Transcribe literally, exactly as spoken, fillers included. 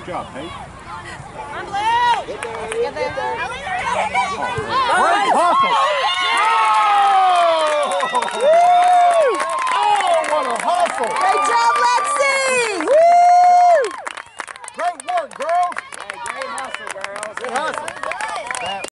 Good job, Pete. Come on, Blue! Get there. Great hustle! Oh!